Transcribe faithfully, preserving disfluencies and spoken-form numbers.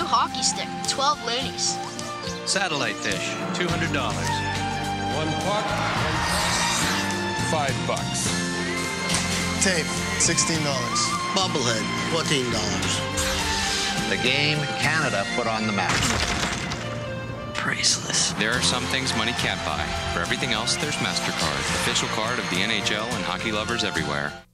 hockey stick, twelve loonies. Satellite dish, two hundred dollars. One puck, five bucks. Tape, sixteen dollars. Bubblehead, fourteen dollars. The game Canada put on the map. Priceless. There are some things money can't buy. For everything else, there's MasterCard, official card of the N H L and hockey lovers everywhere.